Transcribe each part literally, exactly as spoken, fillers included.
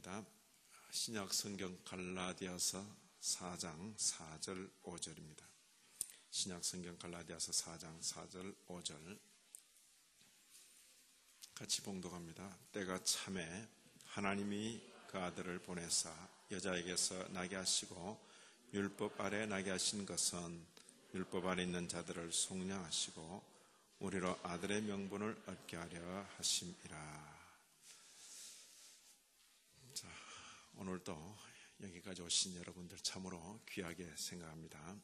봉독합니다. 신약 성경 갈라디아서 사 장 사 절 오 절입니다. 신약 성경 갈라디아서 사 장 사 절 오 절 같이 봉독합니다. 때가 참에 하나님이 그 아들을 보내사 여자에게서 나게 하시고 율법 아래 나게 하신 것은 율법 아래 있는 자들을 속량하시고 우리로 아들의 명분을 얻게 하려 하심이라. 자, 오늘도 여기까지 오신 여러분들 참으로 귀하게 생각합니다.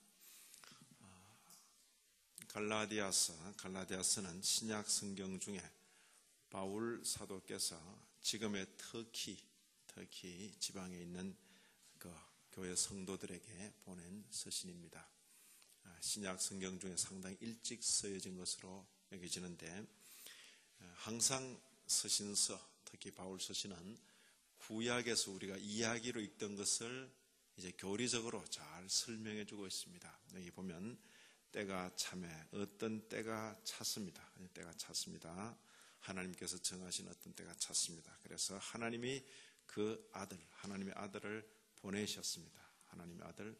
갈라디아서, 갈라디아서는 신약 성경 중에 바울 사도께서 지금의 터키, 터키 지방에 있는 그 교회 성도들에게 보낸 서신입니다. 신약 성경 중에 상당히 일찍 쓰여진 것으로 여겨지는데, 항상 서신서, 특히 바울 서신은 구약에서 우리가 이야기로 읽던 것을 이제 교리적으로 잘 설명해 주고 있습니다. 여기 보면 때가 참에 어떤 때가 찼습니다. 때가 찼습니다. 하나님께서 정하신 어떤 때가 찼습니다. 그래서 하나님이 그 아들, 하나님의 아들을 보내셨습니다. 하나님의 아들,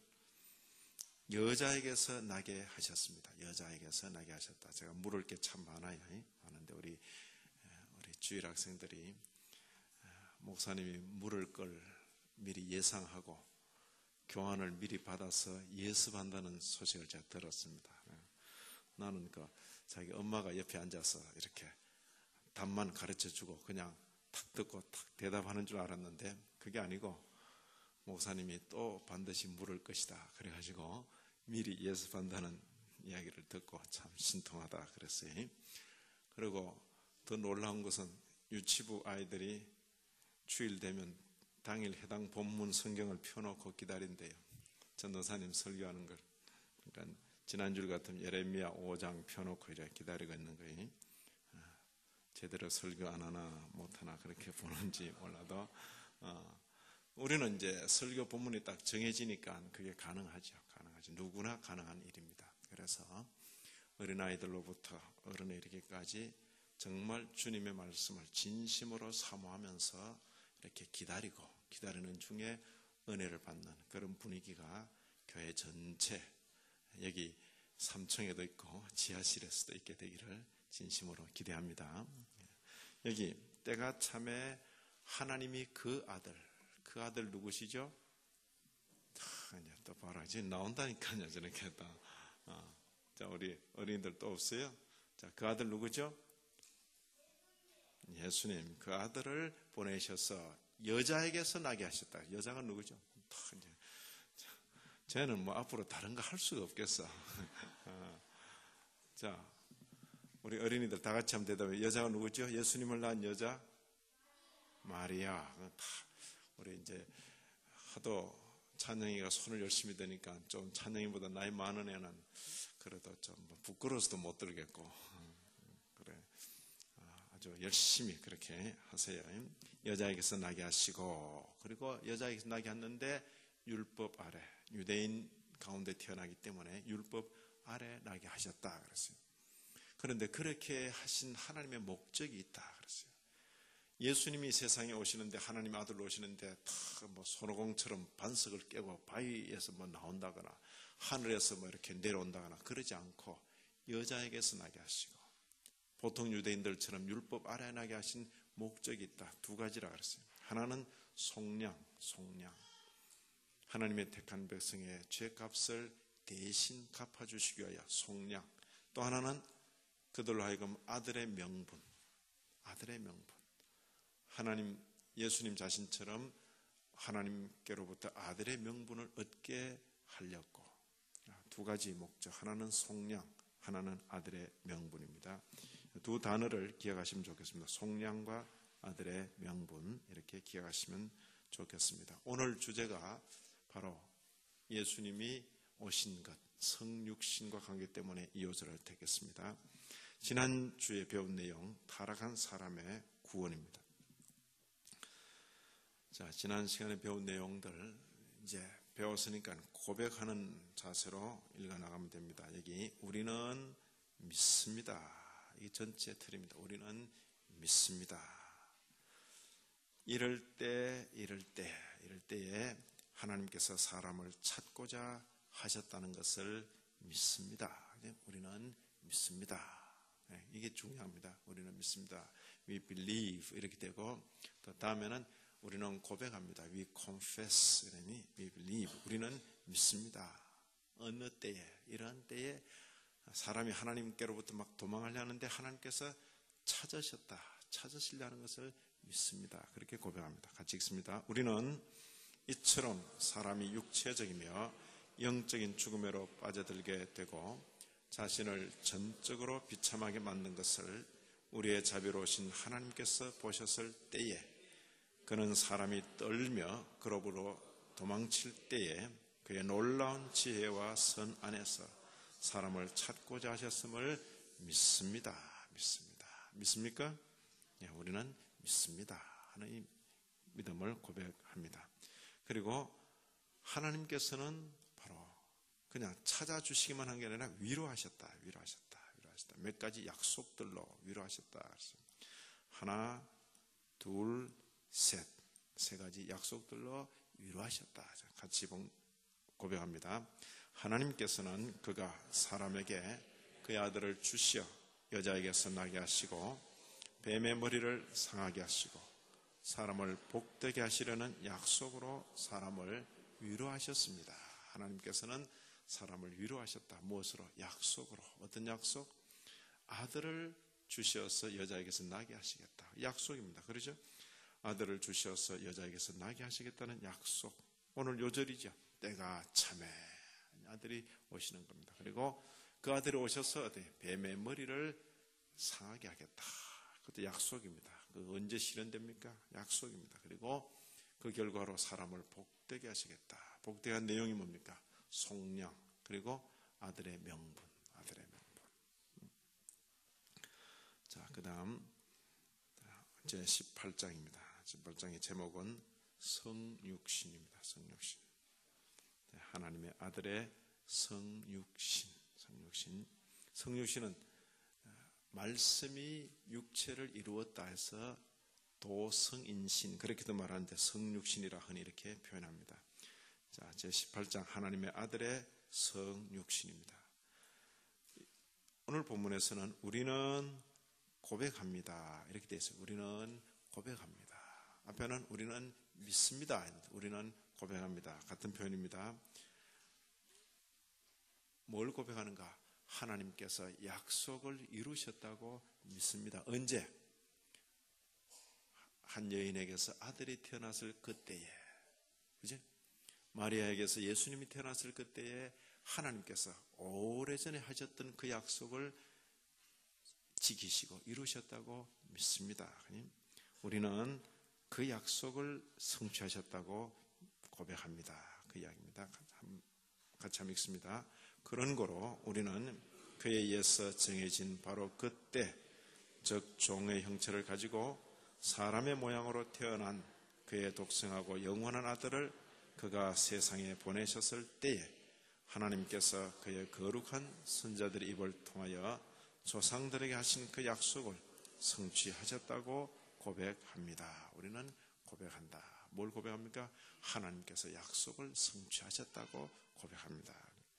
여자에게서 나게 하셨습니다. 여자에게서 나게 하셨다. 제가 물을 게 참 많아요. 많은데 우리 우리 주일 학생들이 목사님이 물을 걸 미리 예상하고 교환을 미리 받아서 예습한다는 소식을 제가 들었습니다. 나는 그 자기 엄마가 옆에 앉아서 이렇게 답만 가르쳐주고 그냥 탁 듣고 탁 대답하는 줄 알았는데 그게 아니고 목사님이 또 반드시 물을 것이다. 그래가지고 미리 예습한다는 이야기를 듣고 참 신통하다 그랬어요. 그리고 더 놀라운 것은 유치부 아이들이 주일 되면 당일 해당 본문 성경을 펴놓고 기다린대요. 전도사님 설교하는 걸. 그러니까 지난주 같으면 예레미야 오 장 펴놓고 이렇게 기다리고 있는 거예요. 제대로 설교 안 하나 못하나 그렇게 보는지 몰라도 어, 우리는 이제 설교 본문이 딱 정해지니까 그게 가능하죠. 가능하죠. 누구나 가능한 일입니다. 그래서 어린아이들로부터 어른에 이르기까지 정말 주님의 말씀을 진심으로 사모하면서 이렇게 기다리고 기다리는 중에 은혜를 받는 그런 분위기가 교회 전체, 여기 삼층에도 있고 지하실에서도 있게 되기를 진심으로 기대합니다. 여기 때가 참에 하나님이 그 아들, 그 아들 누구시죠? 또 봐라, 지금 나온다니까요. 저렇게 또. 어. 자, 우리 어린이들 또 없어요? 자, 그 아들 누구죠? 예수님, 그 아들을 보내셔서 여자에게서 나게 하셨다. 여자가 누구죠? 이제 쟤는 뭐 앞으로 다른 거 할 수가 없겠어. 어. 자, 우리 어린이들 다 같이 한번 대답해. 여자가 누구죠? 예수님을 낳은 여자? 마리아. 다 우리 이제 하도 찬영이가 손을 열심히 드니까 좀 찬영이보다 나이 많은 애는 그래도 좀 부끄러워서도 못 들겠고. 그래. 아주 열심히 그렇게 하세요. 여자에게서 나게 하시고, 그리고 여자에게서 나게 했는데 율법 아래, 유대인 가운데 태어나기 때문에 율법 아래 나게 하셨다 그랬어요. 그런데 그렇게 하신 하나님의 목적이 있다 그랬어요. 예수님이 세상에 오시는데, 하나님 아들로 오시는데 뭐 손오공처럼 반석을 깨고 바위에서 뭐 나온다거나 하늘에서 뭐 이렇게 내려온다거나 그러지 않고 여자에게서 나게 하시고, 보통 유대인들처럼 율법 아래 나게 하신 목적이 있다. 두 가지라 그랬어요. 하나는 속량, 속량. 하나님의 택한 백성의 죄값을 대신 갚아주시기 위하여 속량. 또 하나는 그들로 하여금 아들의 명분, 아들의 명분. 하나님, 예수님 자신처럼 하나님께로부터 아들의 명분을 얻게 하려고. 두 가지 목적. 하나는 속량, 하나는 아들의 명분입니다. 두 단어를 기억하시면 좋겠습니다. 속량과 아들의 명분, 이렇게 기억하시면 좋겠습니다. 오늘 주제가 바로 예수님이 오신 것, 성육신과 관계 때문에 이 요절을 택했습니다. 지난주에 배운 내용, 타락한 사람의 구원입니다. 자, 지난 시간에 배운 내용들 이제 배웠으니까 고백하는 자세로 읽어나가면 됩니다. 여기 우리는 믿습니다. 이 전체 틀입니다. 우리는 믿습니다. 이럴 때, 이럴 때, 이럴 때에 하나님께서 사람을 찾고자 하셨다는 것을 믿습니다. 우리는 믿습니다. 이게 중요합니다. 우리는 믿습니다. We believe 이렇게 되고, 또 다음에는 우리는 고백합니다. We confess 이러니 we believe 우리는 믿습니다. 어느 때에, 이러한 때에 사람이 하나님께로부터 막 도망하려 하는데 하나님께서 찾으셨다, 찾으시려는 것을 믿습니다. 그렇게 고백합니다. 같이 읽습니다. 우리는 이처럼 사람이 육체적이며 영적인 죽음으로 빠져들게 되고 자신을 전적으로 비참하게 만든 것을 우리의 자비로우신 하나님께서 보셨을 때에 그는 사람이 떨며 그로부로 도망칠 때에 그의 놀라운 지혜와 선 안에서 사람을 찾고자 하셨음을 믿습니다. 믿습니다. 믿습니까? 네, 우리는 믿습니다. 하나님 믿음을 고백합니다. 그리고 하나님께서는 바로 그냥 찾아주시기만 한 게 아니라 위로하셨다, 위로하셨다, 위로하셨다. 몇 가지 약속들로 위로하셨다. 하나, 둘, 셋, 세 가지 약속들로 위로하셨다. 같이 고백합니다. 하나님께서는 그가 사람에게 그의 아들을 주시어 여자에게서 나게 하시고 뱀의 머리를 상하게 하시고 사람을 복되게 하시려는 약속으로 사람을 위로하셨습니다. 하나님께서는 사람을 위로하셨다. 무엇으로? 약속으로. 어떤 약속? 아들을 주셔서 여자에게서 나게 하시겠다. 약속입니다. 그렇죠? 아들을 주셔서 여자에게서 나게 하시겠다는 약속. 오늘 요절이죠. 때가 참에 아들이 오시는 겁니다. 그리고 그 아들이 오셔서 뱀의 머리를 상하게 하겠다. 그것도 약속입니다. 그 언제 실현됩니까? 약속입니다. 그리고 그 결과로 사람을 복되게 하시겠다. 복되게 한 내용이 뭡니까? 속량, 그리고 아들의 명분, 아들의 명분. 자, 그 다음 제십팔 장입니다. 십팔 장의 제목은 성육신입니다. 성육신. 하나님의 아들의 성육신, 성육신. 성육신은 말씀이 육체를 이루었다 해서 도성인신, 그렇게도 말하는데 성육신이라 흔히 이렇게 표현합니다. 자, 제십팔 장 하나님의 아들의 성육신입니다. 오늘 본문에서는 우리는 고백합니다. 이렇게 되어 있어요. 우리는 고백합니다. 앞에는 우리는 믿습니다. 우리는 고백합니다. 같은 표현입니다. 뭘 고백하는가? 하나님께서 약속을 이루셨다고 믿습니다. 언제? 한 여인에게서 아들이 태어났을 그때에, 그죠? 마리아에게서 예수님이 태어났을 그때에 하나님께서 오래전에 하셨던 그 약속을 지키시고 이루셨다고 믿습니다. 우리는 그 약속을 성취하셨다고 고백합니다. 그 이야기입니다. 같이 한번 읽습니다. 그런 거로 우리는 그에 의해서 정해진 바로 그때, 즉 종의 형체를 가지고 사람의 모양으로 태어난 그의 독생하고 영원한 아들을 그가 세상에 보내셨을 때에 하나님께서 그의 거룩한 선자들의 입을 통하여 조상들에게 하신 그 약속을 성취하셨다고 고백합니다. 우리는 고백한다. 뭘 고백합니까? 하나님께서 약속을 성취하셨다고 고백합니다.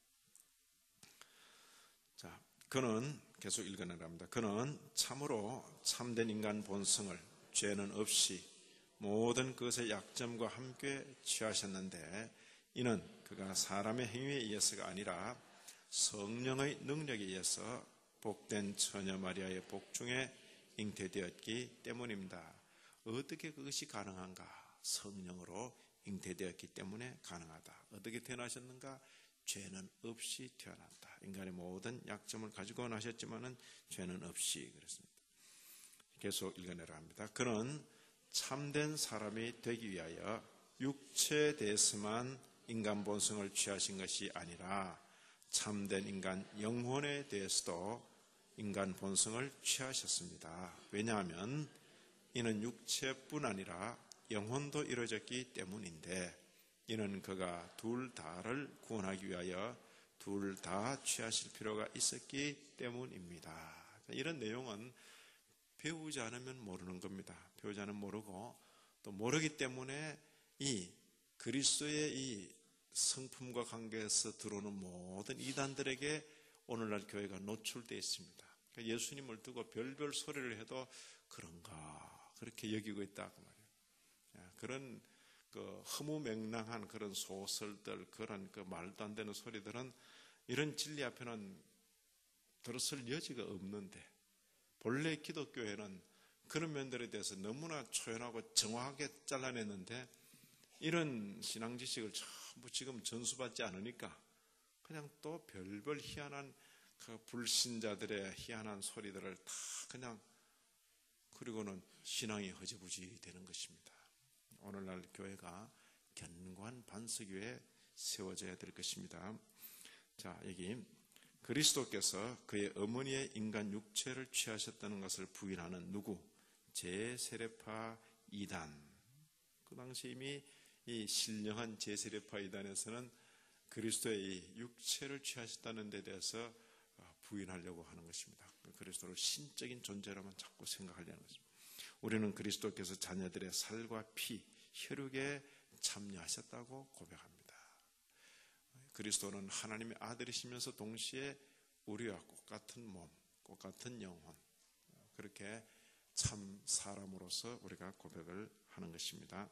자, 그는 계속 읽어내랍니다. 그는 참으로 참된 인간 본성을 죄는 없이 모든 그것의 약점과 함께 취하셨는데 이는 그가 사람의 행위에 의해서가 아니라 성령의 능력에 의해서 복된 처녀 마리아의 복중에 잉태되었기 때문입니다. 어떻게 그것이 가능한가? 성령으로 잉태되었기 때문에 가능하다. 어떻게 태어나셨는가? 죄는 없이 태어난다. 인간의 모든 약점을 가지고 나셨지만은 죄는 없이 그랬습니다. 계속 읽어내라 합니다. 그는 참된 사람이 되기 위하여 육체에 대해서만 인간 본성을 취하신 것이 아니라 참된 인간 영혼에 대해서도 인간 본성을 취하셨습니다. 왜냐하면 이는 육체뿐 아니라 영혼도 이루어졌기 때문인데 이는 그가 둘 다를 구원하기 위하여 둘 다 취하실 필요가 있었기 때문입니다. 이런 내용은 배우지 않으면 모르는 겁니다. 배우지 않으면 모르고 또 모르기 때문에 이 그리스도의 이 성품과 관계에서 들어오는 모든 이단들에게 오늘날 교회가 노출되어 있습니다. 그러니까 예수님을 두고 별별 소리를 해도 그런가 그렇게 여기고 있다 그 말이에요. 그런 그 허무맹랑한 그런 소설들, 그런 그 말도 안 되는 소리들은 이런 진리 앞에는 들었을 여지가 없는데, 본래 기독교회는 그런 면들에 대해서 너무나 초연하고 정확하게 잘라냈는데 이런 신앙 지식을 전부 지금 전수받지 않으니까 그냥 또 별별 희한한 그 불신자들의 희한한 소리들을 다 그냥, 그리고는 신앙이 허지부지 되는 것입니다. 오늘날 교회가 견고한 반석 위에 세워져야 될 것입니다. 자, 여기 그리스도께서 그의 어머니의 인간 육체를 취하셨다는 것을 부인하는 누구? 제세례파 이단. 그 당시 이미 이 신령한 제세례파 이단에서는 그리스도의 이 육체를 취하셨다는 데 대해서 부인하려고 하는 것입니다. 그리스도를 신적인 존재로만 자꾸 생각하려는 것입니다. 우리는 그리스도께서 자녀들의 살과 피, 혈육에 참여하셨다고 고백합니다. 그리스도는 하나님의 아들이시면서 동시에 우리와 똑같은 몸, 똑같은 영혼, 그렇게 참 사람으로서 우리가 고백을 하는 것입니다.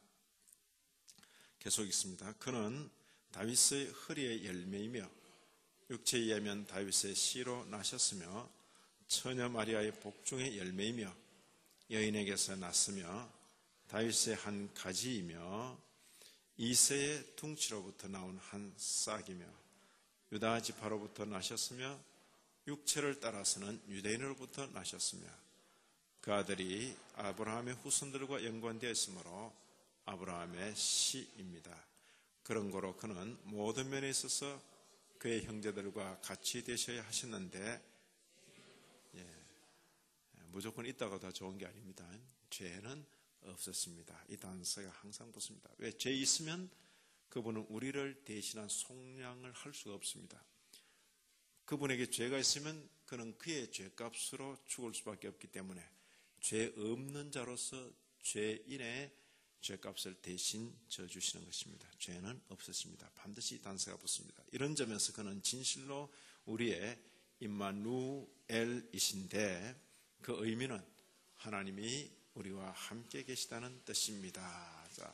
계속 있습니다. 그는 다윗의 허리의 열매이며 육체에 의하면 다윗의 씨로 나셨으며 처녀 마리아의 복중의 열매이며 여인에게서 났으며 다윗의 한 가지이며 이새의 둥치로부터 나온 한 싹이며 유다 지파로부터 나셨으며 육체를 따라서는 유대인으로부터 나셨으며 그 아들이 아브라함의 후손들과 연관되어 있으므로 아브라함의 씨입니다. 그런 거로 그는 모든 면에 있어서 그의 형제들과 같이 되셔야 하셨는데, 예, 무조건 있다가 더 좋은 게 아닙니다. 죄는 없었습니다. 이 단서가 항상 붙습니다. 왜? 죄 있으면 그분은 우리를 대신한 속량을 할 수가 없습니다. 그분에게 죄가 있으면 그는 그의 죄값으로 죽을 수밖에 없기 때문에 죄 없는 자로서 죄인의 죄값을 대신 져주시는 것입니다. 죄는 없었습니다. 반드시 단서가 붙습니다. 이런 점에서 그는 진실로 우리의 임마누엘이신데 그 의미는 하나님이 우리와 함께 계시다는 뜻입니다. 자,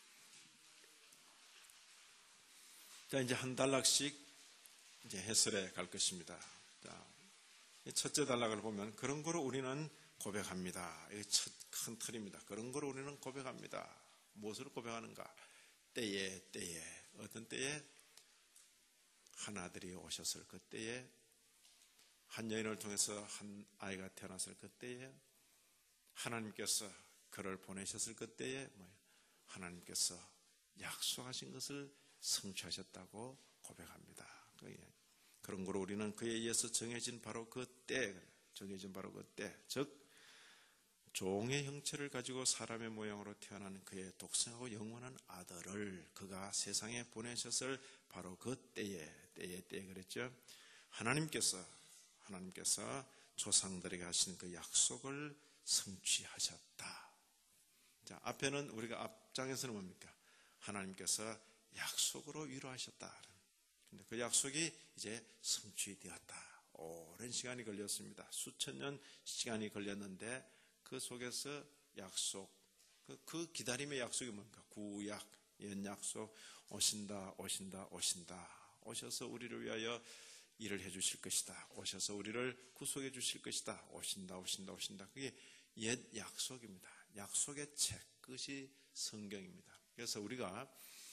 자 이제 한 단락씩 이제 해설해 갈 것입니다. 자, 첫째 단락을 보면 그런 거로 우리는 고백합니다. 이게 첫 큰 틀입니다. 그런 거로 우리는 고백합니다. 무엇을 고백하는가? 때에 때에 어떤 때에 한 아들이 오셨을 그때에, 한 여인을 통해서 한 아이가 태어났을 그때에, 하나님께서 그를 보내셨을 그때에 하나님께서 약속하신 것을 성취하셨다고 고백합니다. 그런 거로 우리는 그에 의해서 정해진 바로 그 때, 정해진 바로 그 때, 즉 종의 형체를 가지고 사람의 모양으로 태어난 그의 독생하고 영원한 아들을 그가 세상에 보내셨을 바로 그 때에, 때에, 때에 그랬죠. 하나님께서, 하나님께서 조상들에게 하신 그 약속을 성취하셨다. 자, 앞에는 우리가 앞장에서는 뭡니까? 하나님께서 약속으로 위로하셨다. 근데 그 약속이 이제 성취되었다. 오랜 시간이 걸렸습니다. 수천 년 시간이 걸렸는데 그 속에서 약속, 그, 그 기다림의 약속이 뭡니까? 구약, 옛 약속, 오신다, 오신다, 오신다. 오셔서 우리를 위하여 일을 해주실 것이다. 오셔서 우리를 구속해 주실 것이다. 오신다, 오신다, 오신다. 그게 옛 약속입니다. 약속의 책, 그것이 성경입니다. 그래서 우리가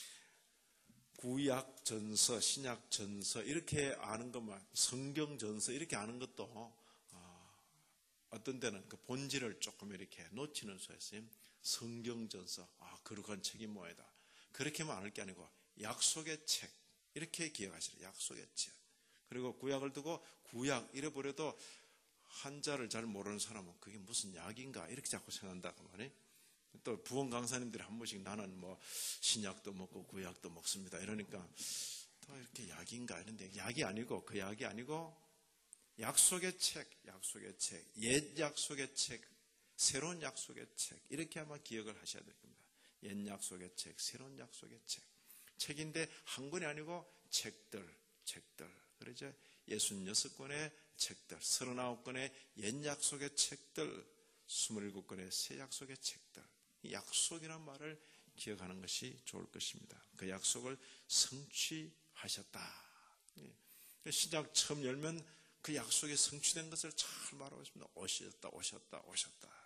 구약 전서, 신약 전서 이렇게 아는 것만, 성경 전서 이렇게 아는 것도 어떤 때는 그 본질을 조금 이렇게 놓치는 수였어요. 성경전서, 아, 거룩한 책이 뭐이다. 그렇게만 알 게 아니고 약속의 책, 이렇게 기억하시라. 약속의 책. 그리고 구약을 두고 구약 잃어버려도 한자를 잘 모르는 사람은 그게 무슨 약인가 이렇게 자꾸 생각한다고 말이에요. 또 부원 강사님들이 한 번씩 나는 뭐 신약도 먹고 구약도 먹습니다. 이러니까 또 이렇게 약인가 이런데 약이 아니고 그 약이 아니고 약속의 책, 약속의 책, 옛 약속의 책, 새로운 약속의 책, 이렇게 아마 기억을 하셔야 될 겁니다. 옛 약속의 책, 새로운 약속의 책. 책인데 한 권이 아니고 책들, 책들. 그러죠? 예순여섯 권의 책들, 서른아홉 권의 옛 약속의 책들, 스물일곱 권의 새 약속의 책들. 이 약속이라는 말을 기억하는 것이 좋을 것입니다. 그 약속을 성취하셨다. 신약 처음 열면 그 약속이 성취된 것을 잘 말하고 있습니다. 오셨다, 오셨다, 오셨다.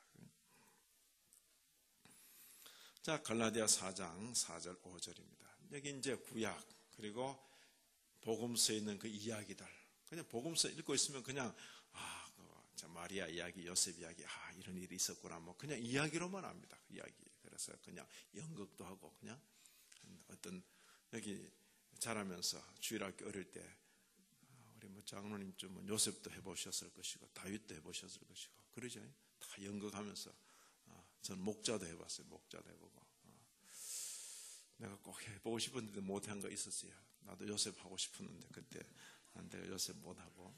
자, 갈라디아 사 장 사 절 오 절입니다. 여기 이제 구약, 그리고 복음서에 있는 그 이야기들. 그냥 복음서 읽고 있으면 그냥, 아, 그 마리아 이야기, 요셉 이야기, 아, 이런 일이 있었구나. 뭐, 그냥 이야기로만 합니다. 이야기. 그래서 그냥 연극도 하고, 그냥 어떤, 여기 자라면서 주일학교 어릴 때, 우리 뭐 장로님 좀 요셉도 해보셨을 것이고, 다윗도 해보셨을 것이고, 그러죠. 다 연극하면서, 저는 목자도 해봤어요. 목자도 해보고. 내가 꼭 해보고 싶었는데 못한 거 있었어요. 나도 요셉 하고 싶었는데 그때 내가 요셉 못하고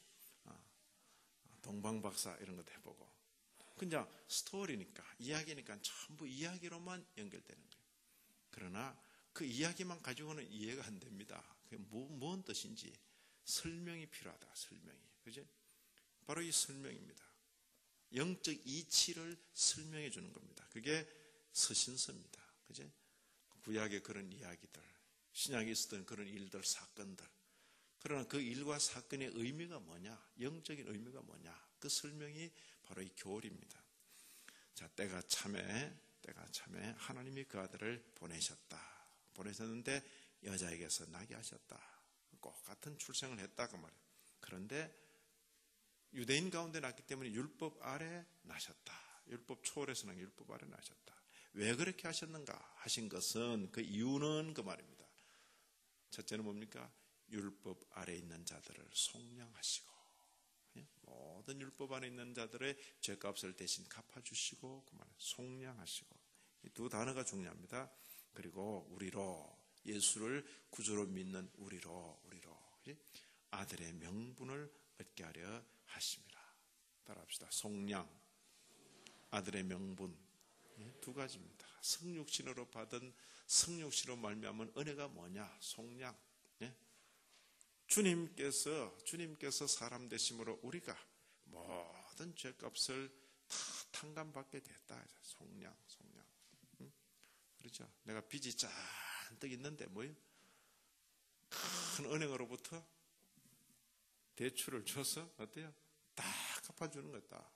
동방박사 이런 것도 해보고. 그냥 스토리니까, 이야기니까 전부 이야기로만 연결되는 거예요. 그러나 그 이야기만 가지고는 이해가 안 됩니다. 그게 뭐, 뭔 뜻인지 설명이 필요하다. 설명이. 그죠? 바로 이 설명입니다. 영적 이치를 설명해 주는 겁니다. 그게 서신서입니다. 그죠? 구약의 그런 이야기들, 신약에 있었던 그런 일들, 사건들. 그러나 그 일과 사건의 의미가 뭐냐? 영적인 의미가 뭐냐? 그 설명이 바로 이 교리입니다. 자, 때가 참에, 때가 참에 하나님이 그 아들을 보내셨다. 보내셨는데 여자에게서 나게 하셨다. 꼭 같은 출생을 했다. 그 말이에요. 그런데 유대인 가운데 났기 때문에 율법 아래 나셨다. 율법 초월해서 난 율법 아래 나셨다. 왜 그렇게 하셨는가 하신 것은, 그 이유는 그 말입니다. 첫째는 뭡니까? 율법 아래 있는 자들을 속량하시고, 모든 율법 안에 있는 자들의 죄값을 대신 갚아주시고, 그 말은 속량하시고, 이 두 단어가 중요합니다. 그리고 우리로, 예수를 구주로 믿는 우리로, 우리로 아들의 명분을 얻게 하려 하십니다. 따라합시다. 속량, 아들의 명분. 두 가지입니다. 성육신으로 받은, 성육신으로 말미암은 은혜가 뭐냐? 속량. 예? 주님께서 주님께서 사람 되심으로 우리가 모든 죄값을 다 탕감받게 됐다. 속량, 속량. 응? 그렇죠? 내가 빚이 잔뜩 있는데 뭐요? 큰 은행으로부터 대출을 줘서 어때요? 다 갚아주는 거다.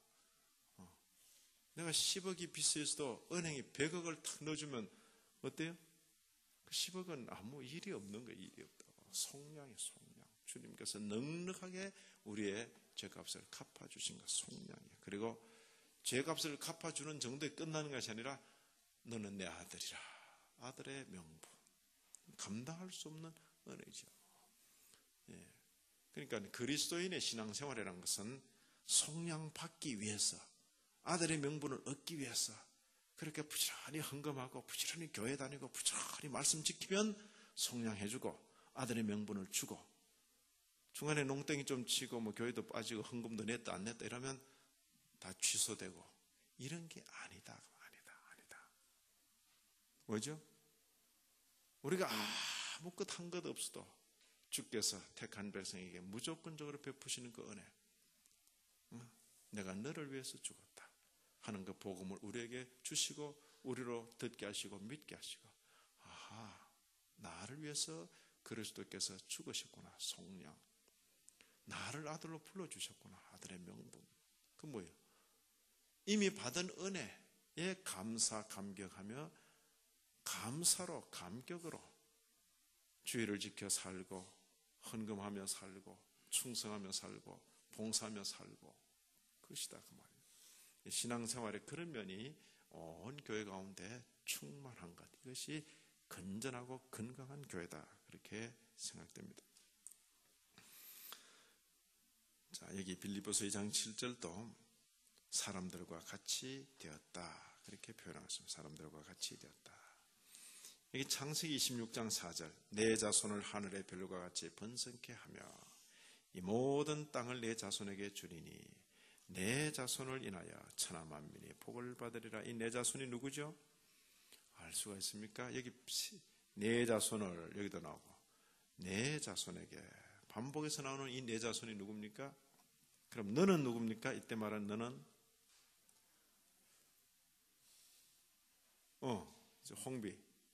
내가 십억이 빚있어도 은행이 백억을 탁 넣어주면 어때요? 그 십억은 아무 일이 없는 거예요. 일이 없다고. 속량이 속량. 주님께서 넉넉하게 우리의 죄값을 갚아주신 것, 속량이에요. 그리고 죄값을 갚아주는 정도에 끝나는 것이 아니라 너는 내 아들이라. 아들의 명분. 감당할 수 없는 은혜죠. 예. 그러니까 그리스도인의 신앙생활이라는 것은 속량받기 위해서, 아들의 명분을 얻기 위해서 그렇게 부지런히 헌금하고 부지런히 교회 다니고 부지런히 말씀 지키면 속량해주고 아들의 명분을 주고, 중간에 농땡이 좀 치고 뭐 교회도 빠지고 헌금도 냈다 안 냈다 이러면 다 취소되고, 이런 게 아니다. 아니다. 아니다. 뭐죠? 우리가 아무것도 한 것 없어도 주께서 택한 백성에게 무조건적으로 베푸시는 그 은혜, 내가 너를 위해서 죽었다 하는 그 복음을 우리에게 주시고 우리로 듣게 하시고 믿게 하시고, 아하, 나를 위해서 그리스도께서 죽으셨구나. 속량. 나를 아들로 불러주셨구나. 아들의 명분. 그 뭐예요? 이미 받은 은혜에 감사 감격하며 감사로 감격으로 주의를 지켜 살고 헌금하며 살고 충성하며 살고 봉사하며 살고, 그것이다 그 말이에요. 신앙생활의 그런 면이 온 교회 가운데 충만한 것, 이것이 건전하고 건강한 교회다, 그렇게 생각됩니다. 자, 여기 빌립보서 이 장 칠 절도 사람들과 같이 되었다, 그렇게 표현하겠습니다. 사람들과 같이 되었다. 여기 창세기 이십육 장 사 절, 내 자손을 하늘의 별과 같이 번성케 하며 이 모든 땅을 내 자손에게 주리니 내 자손을 인하여 천하 만민이 복을 받으리라. 이 내 자손이 누구죠? 알 수가 있습니까? 여기 네 자손을 여기도 나오고 네 자손에게 반복해서 나오는 이 네 자손이 누굽니까? 그럼 너는 누굽니까? 이때 말한 너는 어 홍비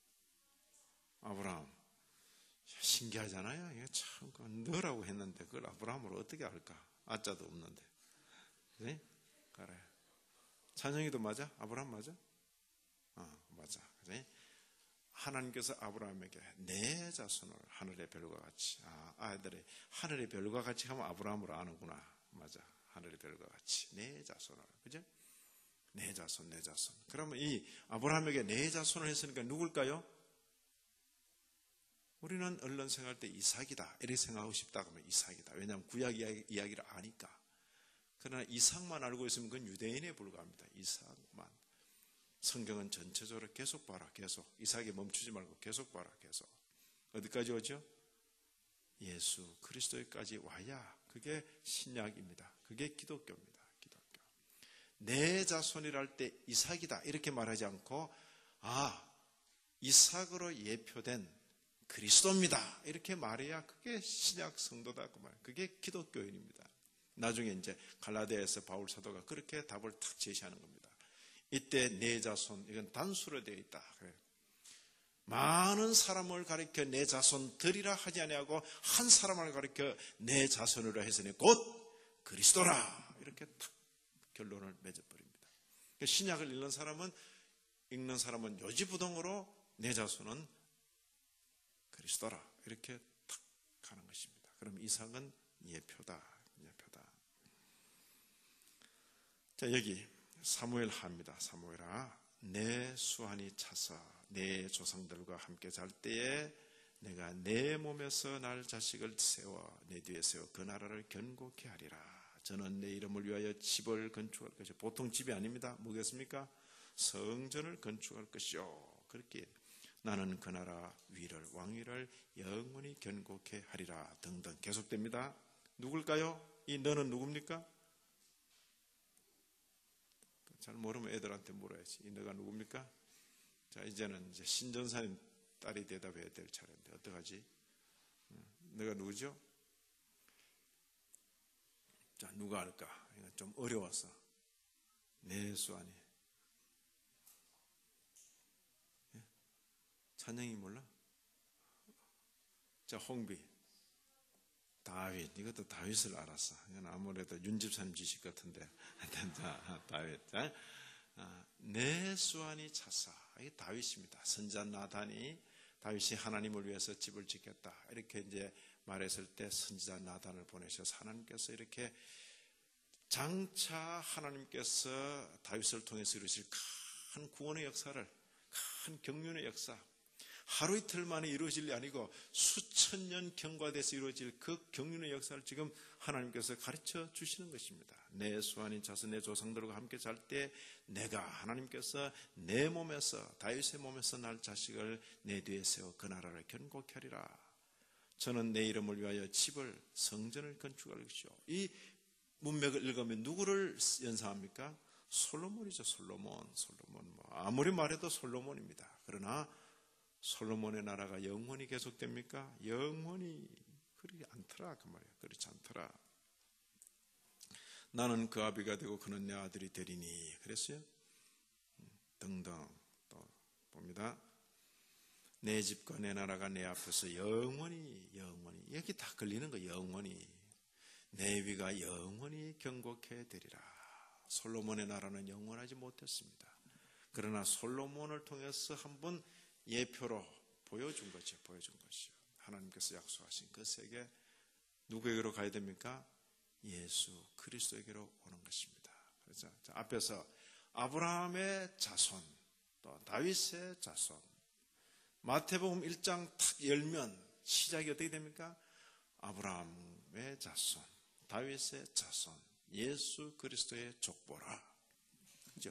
아브라함. 신기하잖아요. 이게 참 너라고 했는데 그걸 아브라함으로 어떻게 할까? 아자도 없는데. 네? 그래. 찬영이도 맞아? 아브라함 맞아? 어, 맞아. 그래? 하나님께서 아브라함에게 네 자손을 하늘의 별과 같이, 아, 아들이 하늘의 별과 같이 하면 아브라함으로 아는구나. 맞아. 하늘의 별과 같이 네 자손을. 그죠? 네 자손, 네 자손. 그러면 이 아브라함에게 네 자손을 했으니까 누굴까요? 우리는 언론 생활 때 이삭이다 이렇게 생각하고 싶다 그러면 이삭이다. 왜냐하면 구약 이야기, 이야기를 아니까. 그러나 이삭만 알고 있으면 그건 유대인에 불과합니다. 이삭만. 성경은 전체적으로 계속 봐라. 계속. 이삭에 멈추지 말고 계속 봐라. 계속. 어디까지 오죠? 예수 그리스도까지 와야 그게 신약입니다. 그게 기독교입니다. 기독교. 내 자손이랄 때 이삭이다 이렇게 말하지 않고 아 이삭으로 예표된 그리스도입니다. 이렇게 말해야 그게 신약 성도다 그 말. 그게 기독교인입니다. 나중에 이제 갈라디아에서 바울 사도가 그렇게 답을 탁 제시하는 겁니다. 이때 네 자손 이건 단수로 되어 있다. 그래요. 많은 사람을 가리켜 내 자손들이라 하지 아니하고 한 사람을 가리켜 내 자손으로 해서니 곧 그리스도라 이렇게 탁 결론을 맺어버립니다. 신약을 읽는 사람은 읽는 사람은 요지부동으로 내 자손은 그리스도라 이렇게 탁 가는 것입니다. 그럼 이삭은 예표다. 예표다. 자 여기 사무엘 하입니다. 사무엘아 내 수완이 차서 내 조상들과 함께 잘 때에 내가 내 몸에서 날 자식을 세워 내 뒤에 세워 그 나라를 견고케 하리라. 저는 내 이름을 위하여 집을 건축할 것이요. 보통 집이 아닙니다. 뭐겠습니까? 성전을 건축할 것이요. 그렇게 나는 그 나라 위를 왕위를 영원히 견고케 하리라 등등 계속됩니다. 누굴까요? 이 너는 누굽니까? 잘 모르면 애들한테 물어야지. 이 너가 누굽니까? 자 이제는 이제 신전사님 딸이 대답해야 될 차례인데 어떡하지? 너가 누구죠? 자 누가 할까? 이거 좀 어려웠어. 내 수완이. 찬영이 몰라? 자, 홍비. 다윗. 이것도 다윗을 알았어. 이건 아무래도 윤집사님 지식 같은데. 자, 다윗. 자, 아, 내 수완이 차사. 이게 다윗입니다. 선자 나단이 다윗이 하나님을 위해서 집을 짓겠다. 이렇게 이제 말했을 때 선지자 나단을 보내셔서 하나님께서 이렇게 장차 하나님께서 다윗을 통해서 이루실 큰 구원의 역사를, 큰 경륜의 역사, 하루 이틀 만에 이루어질 게 아니고 수천 년 경과돼서 이루어질 그 경륜의 역사를 지금 하나님께서 가르쳐 주시는 것입니다. 내 수완인 자손 내 조상들과 함께 잘 때 내가 하나님께서 내 몸에서 다윗의 몸에서 날 자식을 내 뒤에 세워 그 나라를 견고케 하리라. 저는 내 이름을 위하여 집을 성전을 건축할 것이요. 이 문맥을 읽으면 누구를 연상합니까? 솔로몬이죠. 솔로몬. 솔로몬 뭐 아무리 말해도 솔로몬입니다. 그러나 솔로몬의 나라가 영원히 계속됩니까? 영원히 그렇지 않더라 그 말이야. 그렇지 않더라. 나는 그 아비가 되고 그는 내 아들이 되리니 그랬어요. 등등 또 봅니다. 내 집과 내 나라가 내 앞에서 영원히 영원히 여기 다 걸리는 거 영원히 내 위가 영원히 견고케 되리라. 솔로몬의 나라는 영원하지 못했습니다. 그러나 솔로몬을 통해서 한번 예표로 보여준 거죠. 보여준 것이요. 하나님께서 약속하신 그 세계 누구에게로 가야 됩니까? 예수 그리스도에게로 오는 것입니다. 그래서 앞에서 아브라함의 자손, 또 다윗의 자손. 마태복음 일 장 탁 열면 시작이 어떻게 됩니까? 아브라함의 자손, 다윗의 자손, 예수 그리스도의 족보라. 그죠?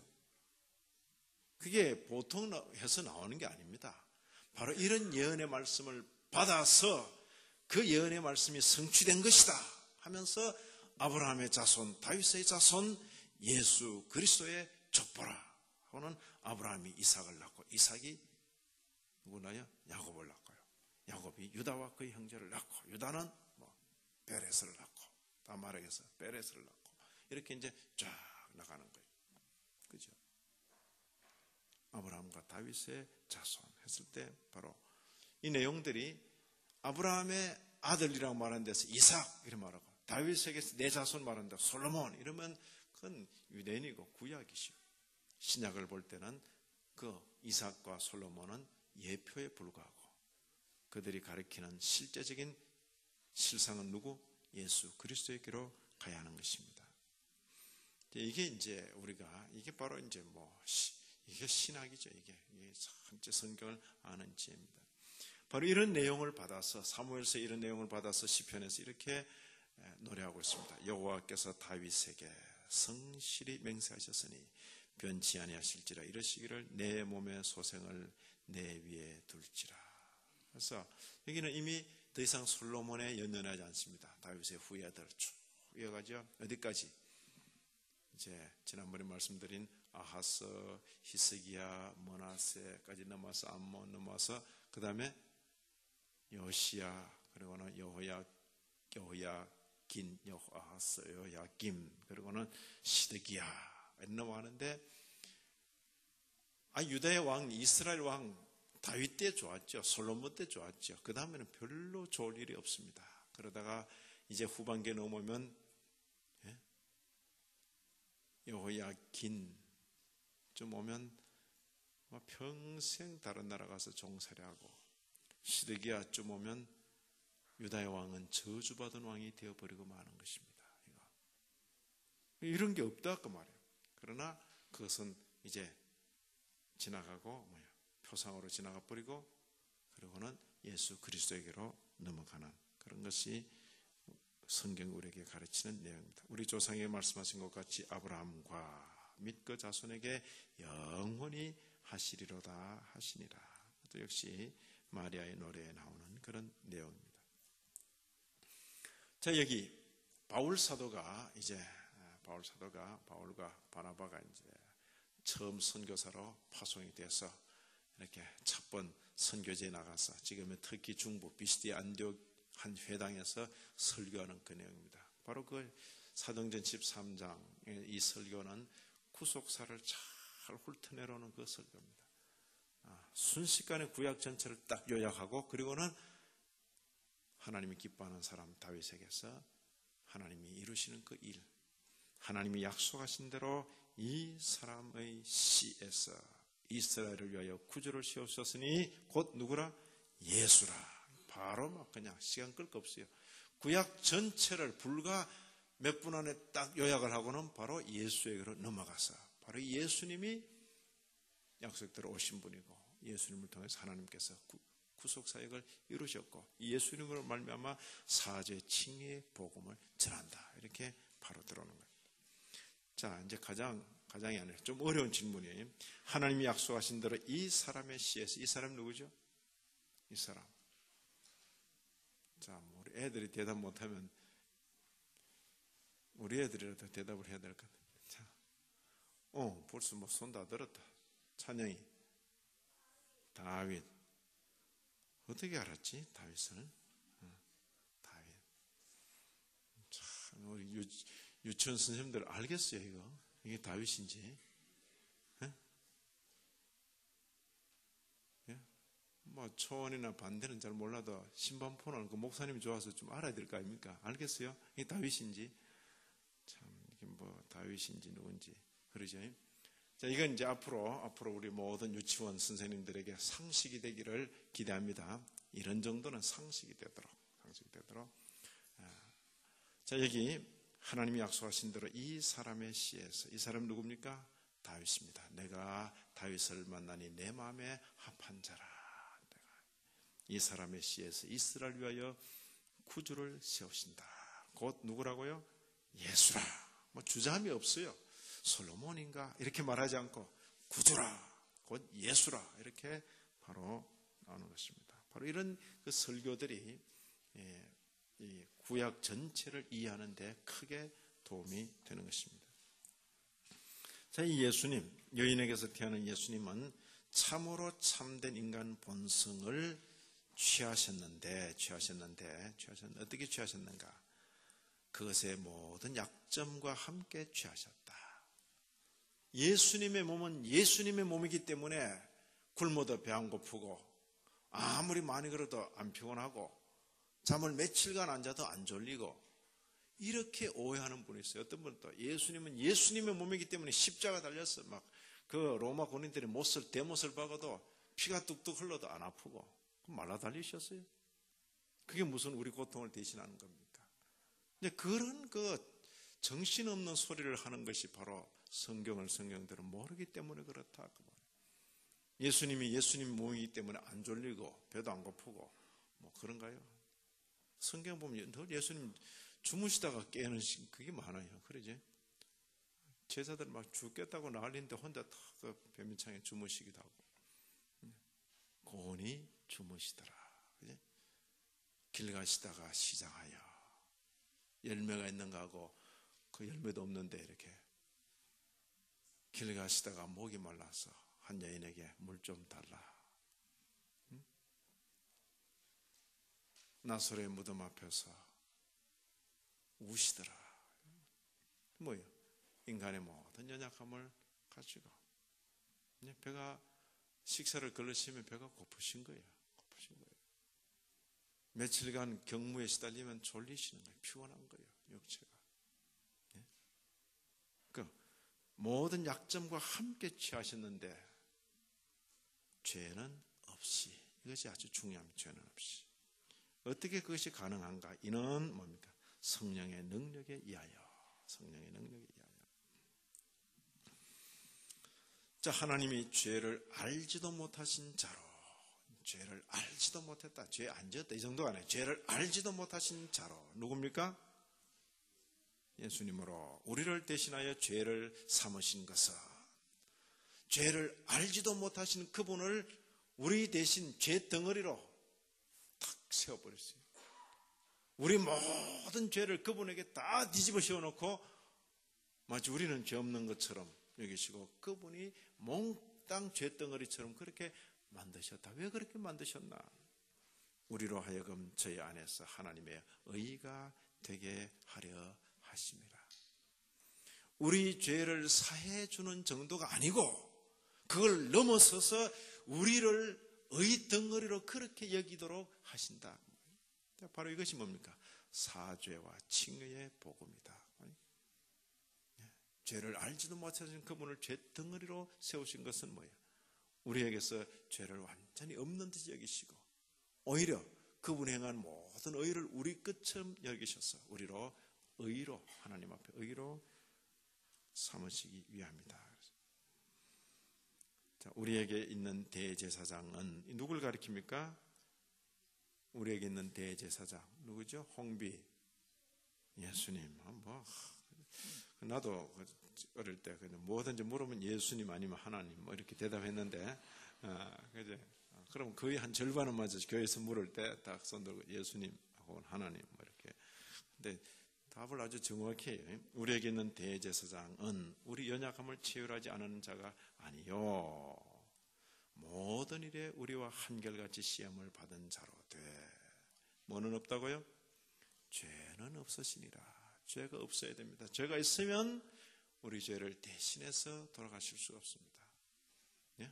그게 보통 해서 나오는 게 아닙니다. 바로 이런 예언의 말씀을 받아서 그 예언의 말씀이 성취된 것이다 하면서 아브라함의 자손, 다윗의 자손, 예수 그리스도의 족보라 하고는 아브라함이 이삭을 낳고 이삭이 누구나요? 야곱을 낳고요. 야곱이 유다와 그의 형제를 낳고 유다는 뭐 베레스를 낳고 다말에게서 베레스를 낳고 이렇게 이제 쫙 나가는 거예요. 그죠? 아브라함과 다윗의 자손 했을 때 바로 이 내용들이 아브라함의 아들이라고 말하는 데서 이삭 이렇게 말하고 다윗에게서 내 자손 말한다 솔로몬 이러면 그건 유대인이고 구약이시오. 신약을 볼 때는 그 이삭과 솔로몬은 예표에 불과하고 그들이 가리키는 실제적인 실상은 누구? 예수 그리스도에게로 가야 하는 것입니다. 이게 이제 우리가 이게 바로 이제 뭐 이게 신학이죠. 이게 이게 전체 성경을 아는 지혜입니다. 바로 이런 내용을 받아서 사무엘서 이런 내용을 받아서 시편에서 이렇게 노래하고 있습니다. 여호와께서 다윗에게 성실히 맹세하셨으니 변치 아니하실지라 이러시기를 내 몸의 소생을 내 위에 둘지라. 그래서 여기는 이미 더 이상 솔로몬에 연연하지 않습니다. 다윗의 후예들 쭉 이어가죠. 어디까지? 이제 지난번에 말씀드린 아하스, 히스기야, 머나세까지 넘어서 암몬 넘어서 그 다음에 요시야 그리고는 여호야, 여호야긴, 여호아하스, 여호야김 그리고는 시드기야 넘어가는데 아 유다의 왕, 이스라엘 왕 다윗 때 좋았죠. 솔로몬 때 좋았죠. 그 다음에는 별로 좋을 일이 없습니다. 그러다가 이제 후반기에 넘으면 예? 여호야긴 좀 오면 평생 다른 나라 가서 종살이하고 시드기야 좀 오면 유다의 왕은 저주받은 왕이 되어버리고 마는 것입니다. 이거. 이런 게 없다 그 말이에요. 그러나 그것은 이제 지나가고 뭐야 표상으로 지나가 버리고 그리고는 예수 그리스도에게로 넘어가는 그런 것이 성경이 우리에게 가르치는 내용입니다. 우리 조상이 말씀하신 것 같이 아브라함과 및 그 자손에게 영원히 하시리로다 하시니라. 또 역시 마리아의 노래에 나오는 그런 내용입니다. 자 여기 바울 사도가 이제 바울 사도가 바울과 바나바가 이제 처음 선교사로 파송이 돼서 이렇게 첫 번 선교지에 나가서 지금은 터키 중부 비시디아 안디옥 한 회당에서 설교하는 그 내용입니다. 바로 그 사도행전 십삼 장의 이 설교는 구속사를 잘 훑어내려오는 그 설교입니다. 아, 순식간에 구약 전체를 딱 요약하고 그리고는 하나님이 기뻐하는 사람 다윗에게서 하나님이 이루시는 그 일, 하나님이 약속하신 대로 이 사람의 씨에서 이스라엘을 위하여 구주를 세우셨으니 곧 누구라? 예수라. 바로 막 그냥 시간 끌 거 없어요. 구약 전체를 불과 몇 분 안에 딱 요약을 하고는 바로 예수에게로 넘어가서 바로 예수님이 약속대로 오신 분이고 예수님을 통해서 하나님께서 구, 구속사역을 이루셨고 예수님으로 말미암아 사죄 칭의의 복음을 전한다. 이렇게 바로 들어오는 거예요. 자 이제 가장 가장이 아니라 좀 어려운 질문이에요. 하나님이 약속하신 대로 이 사람의 씨에서 이 사람 누구죠? 이 사람. 자 우리 애들이 대답 못하면 우리 애들이라도 대답을 해야 될 것 같아요. 자, 어 벌써 뭐 손 다 들었다. 찬영이 다윗. 어떻게 알았지? 다윗을? 어, 다윗. 참 우리 유, 유치원 선생님들 알겠어요 이거? 이게 다윗인지? 예? 예? 뭐 초원이나 반대는 잘 몰라도 신반포는 그 목사님이 좋아서 좀 알아야 될 거 아닙니까? 알겠어요? 이게 다윗인지? 참 이게 뭐 다윗인지 누군지 그러죠? 자, 이건 이제 앞으로 앞으로 우리 모든 유치원 선생님들에게 상식이 되기를 기대합니다. 이런 정도는 상식이 되도록 상식이 되도록. 자 여기 하나님이 약속하신 대로 이 사람의 씨에서 이 사람 누굽니까? 다윗입니다. 내가 다윗을 만나니 내 마음에 합한 자라. 내가 이 사람의 씨에서 이스라엘 위하여 구주를 세우신다. 곧 누구라고요? 예수라. 뭐 주저함이 없어요. 솔로몬인가 이렇게 말하지 않고 구주라. 곧 예수라. 이렇게 바로 나오는 것입니다. 바로 이런 그 설교들이 예, 이 구약 전체를 이해하는 데 크게 도움이 되는 것입니다. 자, 이 예수님, 여인에게서 태어난 예수님은 참으로 참된 인간 본성을 취하셨는데, 취하셨는데, 취하셨는데, 어떻게 취하셨는가? 그것의 모든 약점과 함께 취하셨다. 예수님의 몸은 예수님의 몸이기 때문에 굶어도 배 안 고프고, 아무리 많이 걸어도 안 피곤하고, 잠을 며칠간 안 자도 안 졸리고, 이렇게 오해하는 분이 있어요. 어떤 분은 또 예수님은 예수님의 몸이기 때문에 십자가 달렸어. 막 그 로마 군인들이 못을 대못을 박아도 피가 뚝뚝 흘러도 안 아프고 말라 달리셨어요. 그게 무슨 우리 고통을 대신하는 겁니까? 근데 그런 그 정신없는 소리를 하는 것이 바로 성경을 성경대로 모르기 때문에 그렇다. 예수님이 예수님 몸이기 때문에 안 졸리고 배도 안 고프고 뭐 그런가요? 성경 보면 늘 예수님 주무시다가 깨는 그게 많아요. 그러지? 제자들 막 죽겠다고 난리인데 혼자 탁 변민창에 주무시기도 하고, 고온히 주무시더라. 그지? 길 가시다가 시장하여 열매가 있는가 하고 그 열매도 없는데 이렇게 길 가시다가 목이 말라서 한 여인에게 물 좀 달라. 응? 나사로의 무덤 앞에서 우시더라. 뭐예요? 인간의 모든 연약함을 가지고 배가 식사를 걸으시면 배가 고프신 거예요. 고프신 거예요. 며칠간 경무에 시달리면 졸리시는 거예요. 피곤한 거예요. 육체가. 예? 그 모든 약점과 함께 취하셨는데 죄는 없이, 이것이 아주 중요합니다. 죄는 없이. 어떻게 그것이 가능한가? 이는 뭡니까? 성령의 능력에 의하여. 성령의 능력에 의하여. 자, 하나님이 죄를 알지도 못하신 자로, 죄를 알지도 못했다. 죄 안 지었다. 이 정도가 아니에요. 죄를 알지도 못하신 자로. 누굽니까? 예수님으로 우리를 대신하여 죄를 삼으신 것은, 죄를 알지도 못하신 그분을 우리 대신 죄 덩어리로 탁 세워버렸어요. 우리 모든 죄를 그분에게 다 뒤집어 씌워놓고 마치 우리는 죄 없는 것처럼 여기시고 그분이 몽땅 죄덩어리처럼 그렇게 만드셨다. 왜 그렇게 만드셨나? 우리로 하여금 저희 안에서 하나님의 의가 되게 하려 하십니다. 우리 죄를 사해 주는 정도가 아니고 그걸 넘어서서 우리를 의덩어리로 그렇게 여기도록 하신다. 바로 이것이 뭡니까? 사죄와 칭의의 복음이다. 죄를 알지도 못하신 그분을 죄 덩어리로 세우신 것은 뭐예요? 우리에게서 죄를 완전히 없는 듯이 여기시고 오히려 그분이 행한 모든 의를 우리 끝처럼 여기셔서 우리로 의로, 하나님 앞에 의로 삼으시기 위함이다. 자, 우리에게 있는 대제사장은 누굴 가리킵니까? 우리에게 있는 대제사장 누구죠? 홍비 예수님. 뭐 나도 어릴 때 뭐든지 물으면 예수님 아니면 하나님 뭐 이렇게 대답했는데, 아, 그죠? 그럼 거의 한 절반은 맞아. 교회에서 물을 때 딱 손들고 예수님 혹은 하나님 뭐 이렇게. 근데 답을 아주 정확히 해요. 우리에게 있는 대제사장은 우리 연약함을 체휼하지 않은 자가 아니요, 모든 일에 우리와 한결같이 시험을 받은 자로 돼. 뭐는 없다고요? 죄는 없으시니라. 죄가 없어야 됩니다. 죄가 있으면 우리 죄를 대신해서 돌아가실 수가 없습니다. 예?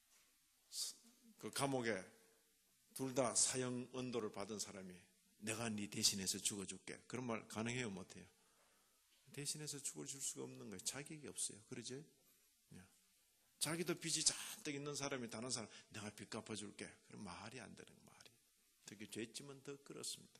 그 감옥에 둘 다 사형 언도를 받은 사람이 내가 네 대신해서 죽어줄게. 그런 말 가능해요? 못해요? 대신해서 죽어줄 수가 없는 거예요. 자격이 없어요. 그러죠? 예. 자기도 빚이 잔뜩 있는 사람이 다른 사람 내가 빚 갚아줄게. 그럼 말이 안 되는 말이. 특히 죄짐은 더 그렇습니다.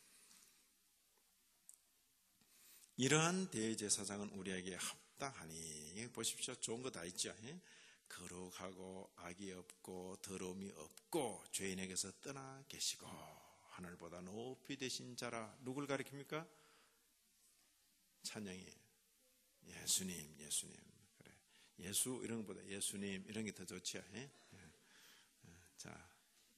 이러한 대제사장은 우리에게 합당하니, 보십시오. 좋은 거 다 있죠. 예? 거룩하고 악이 없고 더러움이 없고 죄인에게서 떠나 계시고 하늘보다 높이 되신 자라. 누굴 가리킵니까? 찬양이 예수님, 예수님. 그래. 예수 이런 것보다 예수님 이런 게 더 좋죠. 예? 자,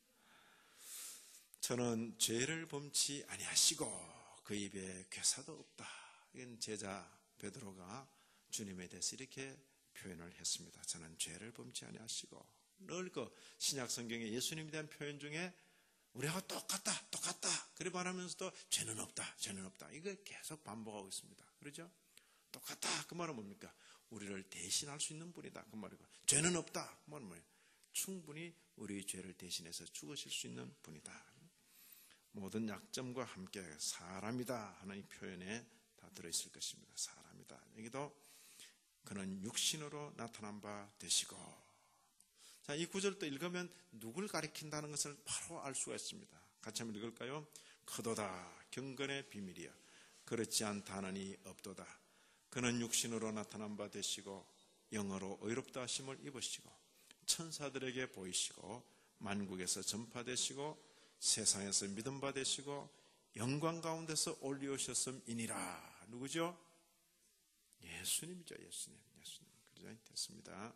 저는 죄를 범치 아니하시고 그 입에 괴사도 없다. 이건 제자 베드로가 주님에 대해서 이렇게 표현을 했습니다. 저는 죄를 범치 아니하시고, 늘 그 신약 성경에 예수님에 대한 표현 중에 우리하고 똑같다, 똑같다. 그래 말하면서도 죄는 없다, 죄는 없다. 이거 계속 반복하고 있습니다. 그렇죠? 똑같다. 그 말은 뭡니까? 우리를 대신할 수 있는 분이다. 그 말이고. 죄는 없다. 그 말은 뭐예요? 충분히 우리의 죄를 대신해서 죽으실 수 있는 분이다. 모든 약점과 함께 사람이다 하는 이 표현에 다 들어있을 것입니다. 사람이다. 여기도 그는 육신으로 나타난 바 되시고. 자, 이 구절 또 읽으면 누굴 가리킨다는 것을 바로 알 수가 있습니다. 같이 한번 읽을까요? 크도다 경건의 비밀이여 그렇지 않다느니 없도다. 그는 육신으로 나타난 바 되시고 영어로 의롭다 하심을 입으시고 천사들에게 보이시고 만국에서 전파되시고 세상에서 믿음 받으시고 영광 가운데서 올리우셨음이니라. 누구죠? 예수님이죠. 예수님. 예수님. 그죠? 됐습니다.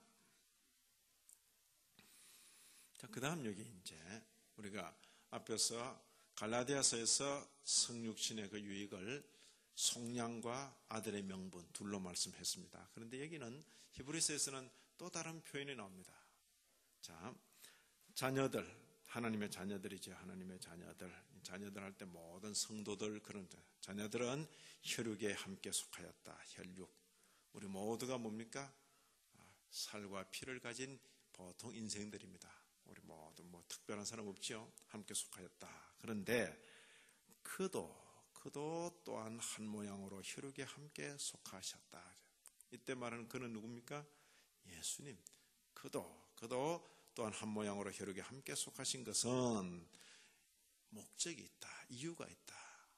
자, 그 다음 여기 이제 우리가 앞에서 갈라디아서에서 성육신의 그 유익을 속량과 아들의 명분 둘로 말씀했습니다. 그런데 여기는 히브리서에서는 또 다른 표현이 나옵니다. 자, 자녀들, 하나님의 자녀들이죠. 하나님의 자녀들. 자녀들 할 때 모든 성도들, 그런 자녀들은 혈육에 함께 속하였다. 혈육. 우리 모두가 뭡니까? 살과 피를 가진 보통 인생들입니다. 우리 모두 뭐 특별한 사람 없죠. 함께 속하였다. 그런데 그도, 그도 또한 한 모양으로 혈육에 함께 속하셨다. 이때 말하는 그는 누굽니까? 예수님. 그도, 그도 또한 한 모양으로 혈육에 함께 속하신 것은 목적이 있다. 이유가 있다.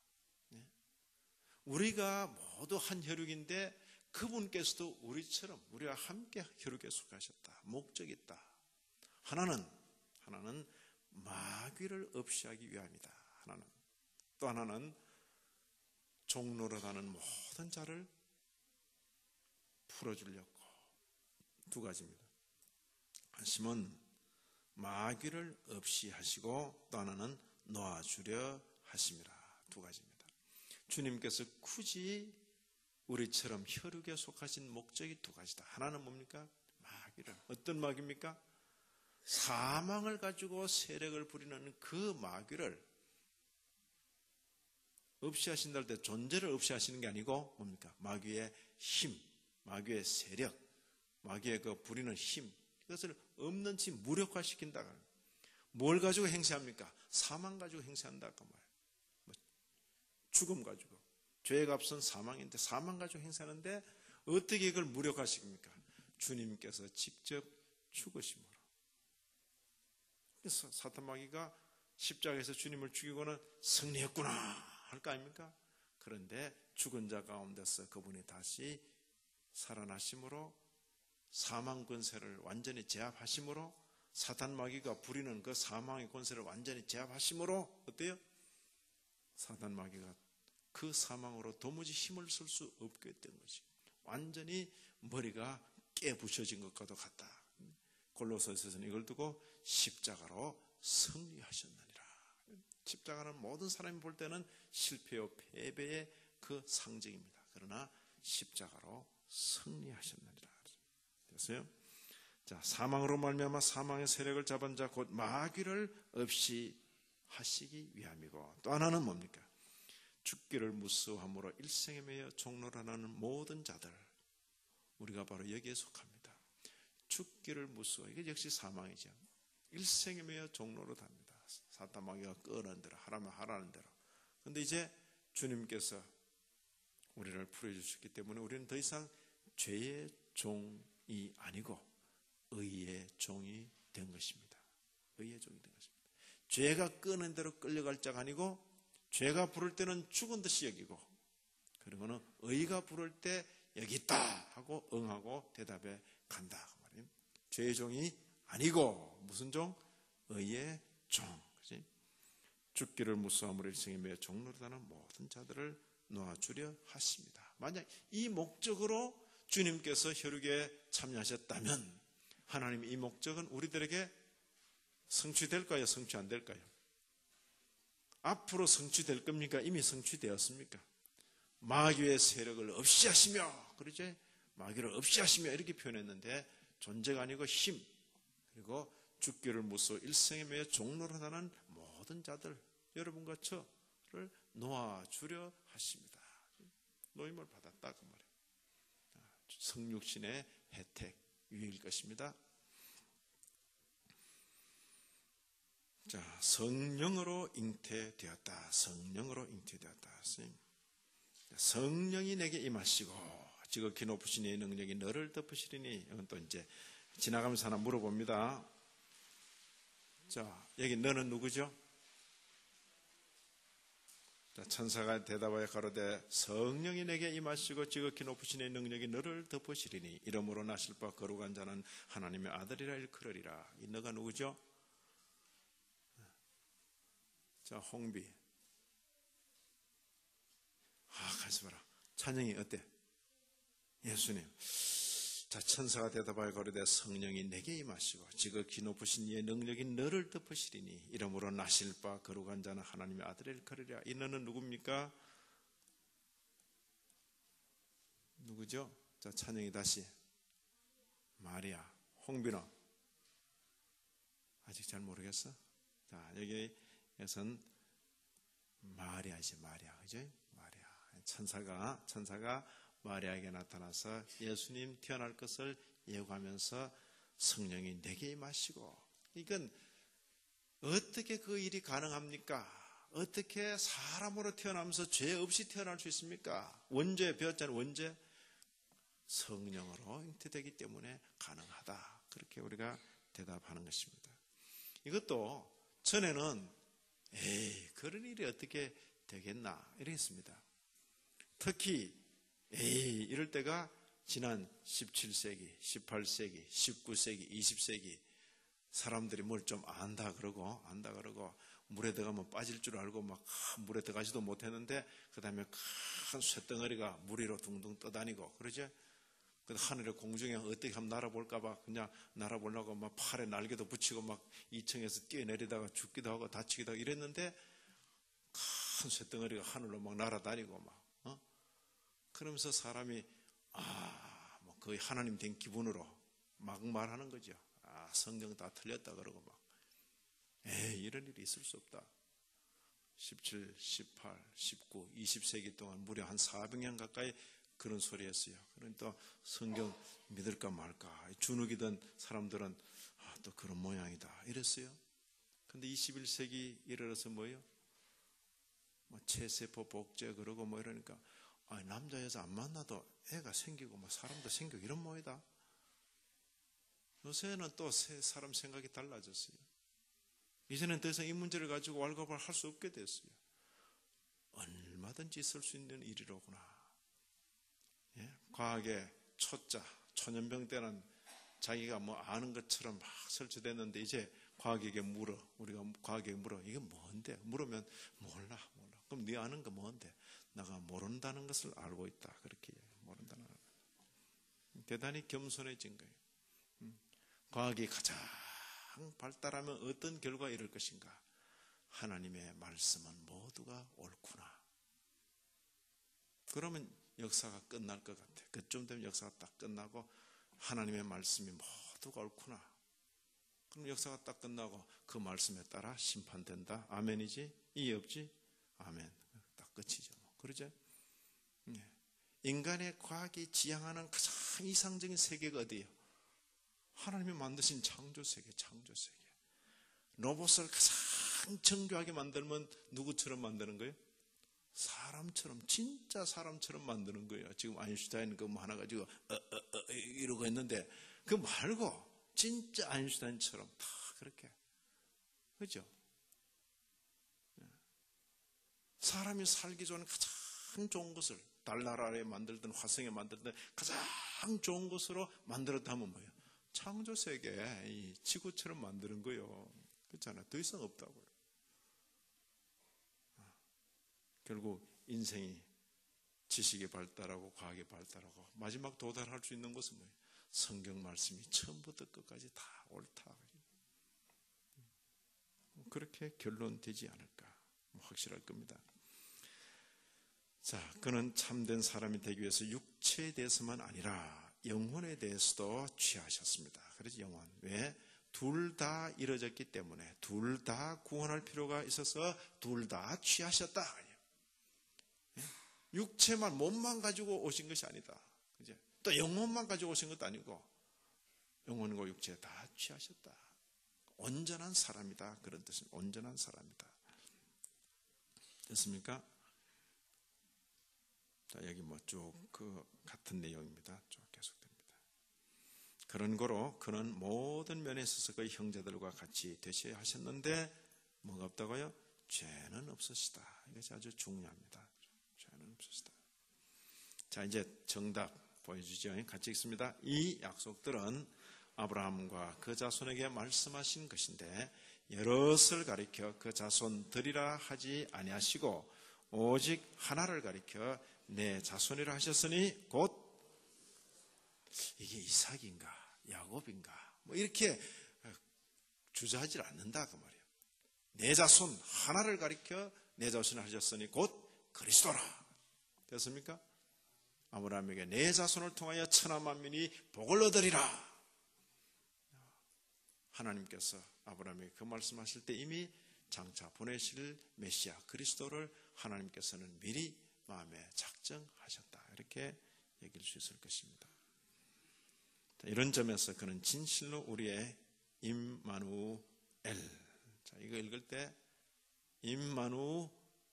우리가 모두 한 혈육인데 그분께서도 우리처럼 우리와 함께 혈육에 속하셨다. 목적이 있다. 하나는 하나는 마귀를 없이 하기 위함이다. 하나는 또 하나는 종로로가는 모든 자를 풀어주려고. 두 가지입니다. 하심은 마귀를 없이 하시고 또 하나는 놓아주려 하심이라. 두 가지입니다. 주님께서 굳이 우리처럼 혈육에 속하신 목적이 두 가지다. 하나는 뭡니까? 마귀를. 어떤 마귀입니까? 사망을 가지고 세력을 부리는 그 마귀를 없이 하신다 할 때 존재를 없이 하시는 게 아니고 뭡니까? 마귀의 힘, 마귀의 세력, 마귀의 그 부리는 힘, 이것을 없는 치 무력화시킨다. 뭘 가지고 행세합니까? 사망 가지고 행세한다. 그 말이에요. 뭐 죽음 가지고. 죄의 값은 사망인데 사망 가지고 행세하는데 어떻게 이걸 무력화시킵니까? 주님께서 직접 죽으심으로. 그래서 사탄 마귀가 십자가에서 주님을 죽이고는 승리했구나 할 거 아닙니까? 그런데 죽은 자 가운데서 그분이 다시 살아나심으로 사망 권세를 완전히 제압하심으로 사탄 마귀가 부리는 그 사망의 권세를 완전히 제압하심으로 어때요? 사탄 마귀가 그 사망으로 도무지 힘을 쓸 수 없게 된 것이 완전히 머리가 깨부셔진 것과도 같다. 골로새서는 이걸 두고 십자가로 승리하셨느니라. 십자가는 모든 사람이 볼 때는 실패요 패배의 그 상징입니다. 그러나 십자가로 승리하셨느니라. 됐어요? 자, 사망으로 말미암아 사망의 세력을 잡은 자 곧 마귀를 없이 하시기 위함이고 또 하나는 뭡니까? 죽기를 무서워함으로 일생에 매여 종로라는 모든 자들, 우리가 바로 여기에 속합니다. 죽기를 무서워. 이게 역시 사망이죠. 일생에 매여 종로로 답니다. 사탄 마귀가 끄는 대로 하라면 하라는 대로. 그런데 이제 주님께서 우리를 풀어주셨기 때문에 우리는 더 이상 죄의 종이 아니고 의의 종이 된 것입니다. 의의 종이 된 것입니다. 죄가 끄는 대로 끌려갈 자가 아니고 죄가 부를 때는 죽은 듯이 여기고 그리고는 의가 부를 때 여기 있다 하고 응하고 대답해 간다. 그 말이에요. 죄의 종이 아니고 무슨 종? 의의 종. 그치? 죽기를 무서함으로 일생에 매여 종로로다는 모든 자들을 놓아주려 하십니다. 만약 이 목적으로 주님께서 혈육에 참여하셨다면 하나님 이 목적은 우리들에게 성취될까요? 성취 안 될까요? 앞으로 성취될 겁니까? 이미 성취되었습니까? 마귀의 세력을 없이 하시며 그러죠? 마귀를 없이 하시며 이렇게 표현했는데 존재가 아니고 힘, 그리고 죽기를 무서워 일생에 매여 종로로 하는 모든 자들, 여러분과 저를 놓아주려 하십니다. 노임을 받았다 그 말이에요. 성육신의 혜택 위일 것입니다. 자, 성령으로 잉태되었다. 성령으로 잉태되었다. 성령이 내게 임하시고 지극히 높으신 이의 능력이 너를 덮으시리니. 이건 또 이제 지나가면서 하나 물어봅니다. 자, 여기 너는 누구죠? 자, 천사가 대답하여 가로되 성령이 내게 임하시고 지극히 높으신 이의 능력이 너를 덮으시리니 이러므로 나실 바 거룩한 자는 하나님의 아들이라 일컬으리라. 이 너가 누구죠? 자, 홍비. 아, 가서 봐라. 찬영이 어때? 예수님. 자, 천사가 대답하여 가로되 성령이 내게 임하시고 지극히 높으신 이의 능력이 너를 덮으시리니 이러므로 나실 바 거룩한 자는 하나님의 아들을 일컬으리라. 이 너는 누굽니까? 누구죠? 자, 찬영이 다시. 마리아. 홍빈아. 아직 잘 모르겠어? 자, 여기에선 마리아지, 마리아. 그죠? 마리아. 천사가, 천사가 마리아에게 나타나서 예수님 태어날 것을 예고하면서 성령이 내게 임하시고. 이건 어떻게 그 일이 가능합니까? 어떻게 사람으로 태어나면서 죄 없이 태어날 수 있습니까? 원죄 배웠잖아요. 원죄. 성령으로 잉태되기 때문에 가능하다. 그렇게 우리가 대답하는 것입니다. 이것도 전에는 에이, 그런 일이 어떻게 되겠나 이랬습니다. 특히 에이, 이럴 때가 지난 십칠 세기, 십팔 세기, 십구 세기, 이십 세기 사람들이 뭘 좀 안다 그러고 안다 그러고 물에 들어가면 빠질 줄 알고 막 물에 들어가지도 못했는데 그 다음에 큰 쇳덩어리가 물 위로 둥둥 떠다니고 그러죠. 그 하늘에 공중에 어떻게 한번 날아볼까 봐 그냥 날아보려고 막 팔에 날개도 붙이고 막 이 층에서 뛰어내리다가 죽기도 하고 다치기도 하고 이랬는데 큰 쇳덩어리가 하늘로 막 날아다니고 막 어? 그러면서 사람이 아, 뭐 거의 하나님 된 기분으로 막 말하는 거죠. 아, 성경 다 틀렸다 그러고 막 에이, 이런 일이 있을 수 없다. 십칠, 십팔, 십구, 이십 세기 동안 무려 한 사백 년 가까이 그런 소리 했어요. 그러니까 성경 믿을까 말까 주눅이던 사람들은 아, 또 그런 모양이다 이랬어요. 근데 이십일 세기 이르러서 뭐예요? 뭐 체세포 복제 그러고 뭐 이러니까 아, 남자 여자 안 만나도 애가 생기고 뭐 사람도 생기고 이런 모이다. 요새는 또 사람 생각이 달라졌어요. 이제는 더 이상 이 문제를 가지고 왈가왈 할 수 없게 됐어요. 얼마든지 있을 수 있는 일이로구나. 예? 과학의 초자, 초년병 때는 자기가 뭐 아는 것처럼 막 설치됐는데 이제 과학에게 물어. 우리가 과학에게 물어. 이게 뭔데? 물으면 몰라, 몰라. 그럼 네 아는 거 뭔데? 내가 모른다는 것을 알고 있다. 그렇게 모른다는 거. 대단히 겸손해진 거예요. 과학이 가장 발달하면 어떤 결과가 이룰 것인가? 하나님의 말씀은 모두가 옳구나. 그러면 역사가 끝날 것 같아. 그쯤 되면 역사가 딱 끝나고 하나님의 말씀이 모두가 옳구나. 그럼 역사가 딱 끝나고 그 말씀에 따라 심판된다. 아멘이지? 이해 없지? 아멘. 딱 끝이죠. 그러죠? 네. 인간의 과학이 지향하는 가장 이상적인 세계가 어디예요? 하나님이 만드신 창조세계, 창조세계. 로봇을 가장 정교하게 만들면 누구처럼 만드는 거예요? 사람처럼, 진짜 사람처럼 만드는 거예요. 지금 아인슈타인 그거 하나 가지고 어, 어, 어, 이러고 있는데 그 말고 진짜 아인슈타인처럼 다 그렇게. 그죠? 사람이 살기 좋은 가장 좋은 것을 달나라에 만들든 화성에 만들든 가장 좋은 것으로 만들었다면 뭐예요? 창조세계, 이 지구처럼 만드는 거예요. 그렇잖아요. 더 이상 없다고요. 결국 인생이 지식이 발달하고 과학이 발달하고 마지막 도달할 수 있는 것은 뭐예요? 성경 말씀이 처음부터 끝까지 다 옳다. 그렇게 결론되지 않을까 확실할 겁니다. 자, 그는 참된 사람이 되기 위해서 육체에 대해서만 아니라 영혼에 대해서도 취하셨습니다. 그래서 영혼. 왜? 둘 다 이루어졌기 때문에 둘 다 구원할 필요가 있어서 둘 다 취하셨다. 육체만, 몸만 가지고 오신 것이 아니다. 그죠? 또 영혼만 가지고 오신 것도 아니고 영혼과 육체 다 취하셨다. 온전한 사람이다. 그런 뜻입니다. 온전한 사람이다. 됐습니까? 자, 여기 뭐 쭉 그 같은 내용입니다. 쭉 계속됩니다. 그런 거로 그는 모든 면에 있어서 그의 형제들과 같이 되셔야 하셨는데 뭐가 없다고요? 죄는 없으시다. 이것이 아주 중요합니다. 죄는 없으시다. 자, 이제 정답 보여주죠. 같이 읽습니다. 이 약속들은 아브라함과 그 자손에게 말씀하신 것인데 여럿을 가리켜 그 자손들이라 하지 아니하시고 오직 하나를 가리켜 내 자손이라 하셨으니 곧 이게 이삭인가 야곱인가 뭐 이렇게 주저하지 않는다 그 말이에요. 내 자손 하나를 가리켜 내 자손을 하셨으니 곧 그리스도라. 됐습니까? 아브라함에게 내 자손을 통하여 천하 만민이 복을 얻으리라. 하나님께서 아브라함에게 그 말씀하실 때 이미 장차 보내실 메시아 그리스도를 하나님께서는 미리 마음에 작정하셨다. 이렇게 얘기할 수 있을 것입니다. 이런 점에서 그는 진실로 우리의 임마누엘. 자, 이거 읽을 때 임마누엘,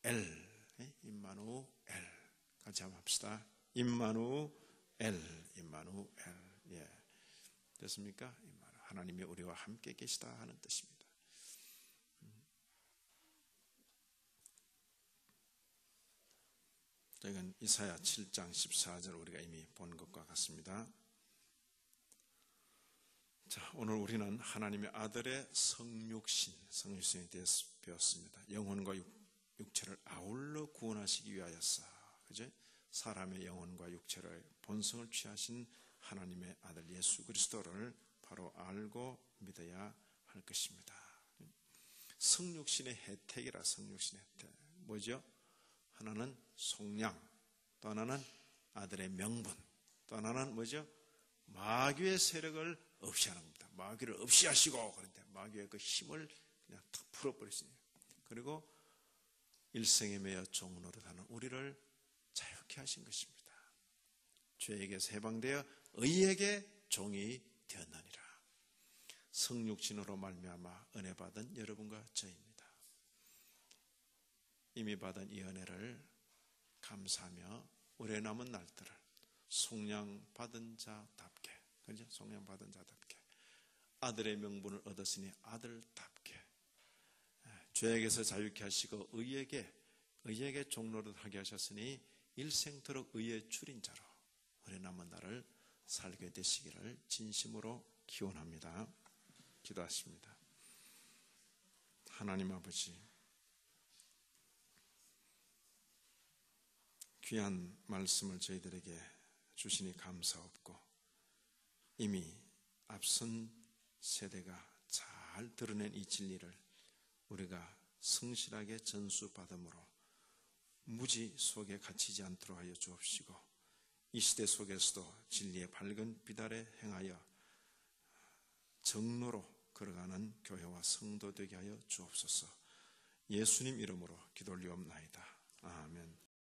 임마누엘 같이 한번 합시다. 임마누엘, 임마누엘. 예, 됐습니까? 하나님이 우리와 함께 계시다 하는 뜻입니다. 이건 이사야 칠 장 십사 절 우리가 이미 본 것과 같습니다. 자, 오늘 우리는 하나님의 아들의 성육신, 성육신에 대해서 배웠습니다. 영혼과 육, 육체를 아울러 구원하시기 위하여서, 그죠? 사람의 영혼과 육체를 본성을 취하신 하나님의 아들 예수 그리스도를 바로 알고 믿어야 할 것입니다. 성육신의 혜택이라. 성육신의 혜택 뭐죠? 하나는 속량, 또 하나는 아들의 명분, 또 하나는 뭐죠? 마귀의 세력을 없이 하는 겁니다. 마귀를 없이 하시고, 그런데 마귀의 그 힘을 그냥 탁 풀어버리시네요. 그리고 일생에 매여 종노릇하는 우리를 자유케 하신 것입니다. 죄에게서 해방되어 의에게 종이 되었느니라. 성육신으로 말미암아 은혜 받은 여러분과 저입니다. 이미 받은 이 은혜를 감사하며 오래 남은 날들을 속량 받은 자답게, 그죠? 속량 받은 자답게 아들의 명분을 얻었으니 아들답게 죄에게서 자유케 하시고 의에게 의에게 종노릇하게 하셨으니 일생토록 의의 줄인 자로 오래 남은 날을 살게 되시기를 진심으로 기원합니다. 기도하십니다. 하나님 아버지, 귀한 말씀을 저희들에게 주시니 감사없고 이미 앞선 세대가 잘 드러낸 이 진리를 우리가 성실하게 전수받음으로 무지 속에 갇히지 않도록 하여 주옵시고 이 시대 속에서도 진리의 밝은 빛 아래 행하여 정로로 걸어가는 교회와 성도 되게 하여 주옵소서. 예수님 이름으로 기도 올리옵나이다. 아멘.